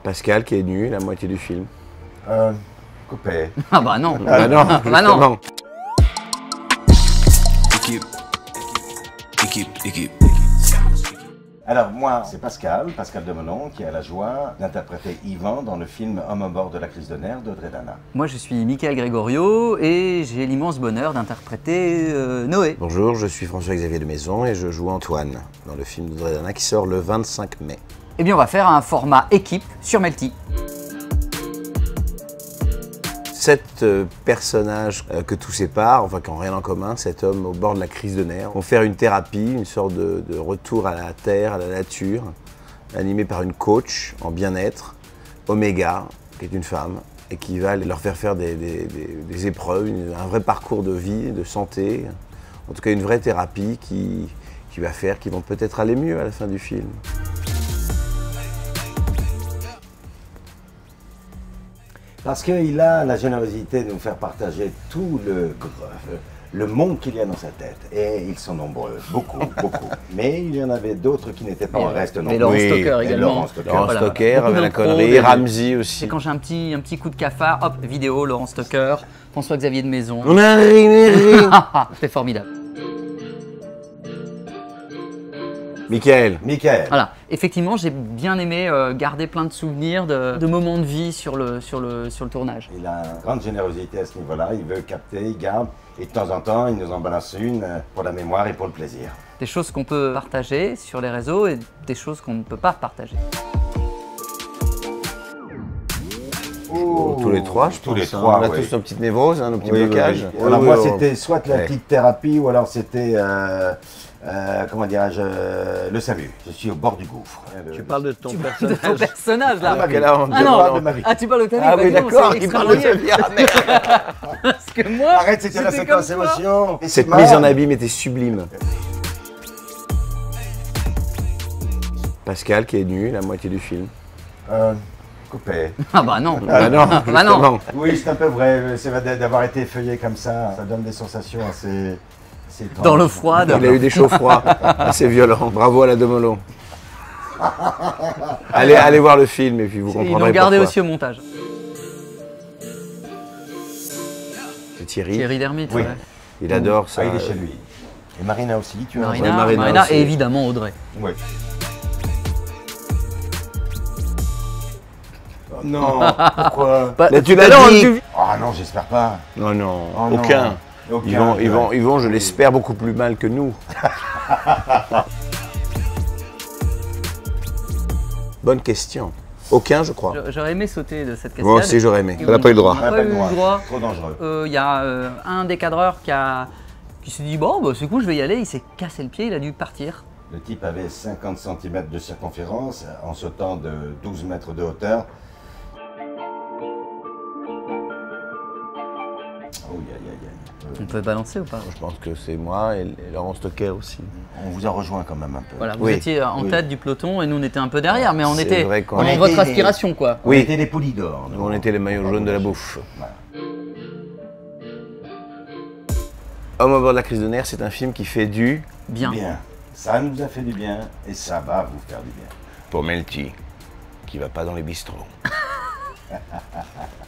Pascal qui est nu la moitié du film. Coupé. Ah bah non. Ah non, Bah non. justement. Équipe. Alors moi, c'est Pascal Demelon, qui a la joie d'interpréter Yvan dans le film Homme à bord de la crise de nerfs d'Audrey Dana. Moi je suis Michael Gregorio et j'ai l'immense bonheur d'interpréter Noé. Bonjour, je suis François-Xavier de Maison et je joue Antoine dans le film d'Audrey Dana qui sort le 25 mai. Eh bien on va faire un format équipe sur Melty. 7 personnages que tout sépare, enfin qui n'ont rien en commun, 7 hommes au bord de la crise de nerfs, vont faire une thérapie, une sorte de retour à la terre, à la nature, animé par une coach en bien-être, Omega, qui est une femme, et qui va leur faire des épreuves, un vrai parcours de vie, de santé, en tout cas une vraie thérapie qui va faire qu'ils vont peut-être aller mieux à la fin du film. Parce qu'il a la générosité de nous faire partager tout le monde qu'il y a dans sa tête. Et ils sont nombreux, beaucoup. Mais il y en avait d'autres qui n'étaient pas en reste nombreux. Mais Laurent Stocker Et également. Laurent Stocker. Laurent Voilà. Stocker, Beaucoup avec la d'impro, connerie, Ramsey aussi. Et quand j'ai un petit coup de cafard, hop, vidéo, Laurent Stocker, François-Xavier de Maison. On a ri. C'était formidable. Michael. Voilà, effectivement, j'ai bien aimé garder plein de souvenirs de moments de vie sur le tournage. Il a une grande générosité à ce niveau-là. Il veut capter, il garde. Et de temps en temps, il nous en balance une pour la mémoire et pour le plaisir. Des choses qu'on peut partager sur les réseaux et des choses qu'on ne peut pas partager. Tous les trois, je pense. Tous les trois, On a oui. tous nos petites névroses, nos petits Oui, blocages. oui. Alors moi, Oui, c'était soit la Ouais. petite thérapie ou alors c'était, comment dirais-je, le SAMU. Je suis au bord du gouffre. Tu parles de ton De ton personnage. personnage là. Quelle honte. Ah non, de ma vie. ah tu parles de ta vie. Ah bah oui, non, d'accord, c'est il parle de sa vie. Ah, merde. Parce que moi, Arrête, c'était la j'étais séquence comme ça. émotion. Et Cette c'est mise en marrant. abîme était sublime. Pascal qui est nu la moitié du film. Coupé. Ah bah non. Ah non, bah non. justement. Oui, c'est un peu vrai. C'est vrai d'avoir été effeuillé comme ça. Ça donne des sensations assez étranges. Dans l'eau froide. Il a eu des chauds froids assez violents. Bravo à la Demelon. Allez voir le film et puis vous Ils comprendrez l'ont gardé pourquoi. aussi au montage. C'est Thierry. Thierry Lhermitte, Oui. ouais. Il adore ça. Ah, il est chez lui. Et Marina aussi, tu as Marina, Marina Marina aussi. et évidemment Audrey. Oui. Oh non, pourquoi? Mais tu l'as Alors, dit. Ah non, j'espère pas. Non, non, Oh non. aucun. Aucun, Ils vont, je l'espère, beaucoup plus mal que nous. Bonne question. Aucun, je crois. J'aurais aimé sauter de cette cascade. Moi aussi, j'aurais aimé. Elle n'a pas eu le droit. On n'a pas eu le droit. Trop dangereux. Il y a un des cadreurs qui s'est dit bon, bah, c'est cool, je vais y aller. Il s'est cassé le pied, il a dû partir. Le type avait 50 cm de circonférence en sautant de 12 mètres de hauteur. Oh, On peut balancer ou pas? Je pense que c'est moi et Laurent Stocker aussi. On vous a rejoint quand même un peu. Voilà, vous Oui. étiez en Oui. tête du peloton et nous on était un peu derrière, mais on C'est était vrai qu'on dans a votre été- aspiration quoi. On Oui. était les polydors. Nous, on était les maillots jaunes de la bouffe. Voilà. Homme à bord de la crise de nerfs, c'est un film qui fait du Bien. Bien. Ça nous a fait du bien et ça va vous faire du bien. pour Melty, qui va pas dans les bistrots.